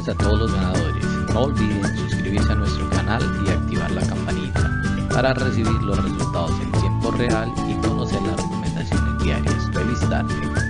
a todos los ganadores. No olviden suscribirse a nuestro canal y activar la campanita para recibir los resultados en tiempo real y conocer las recomendaciones diarias. ¡Feliz tarde!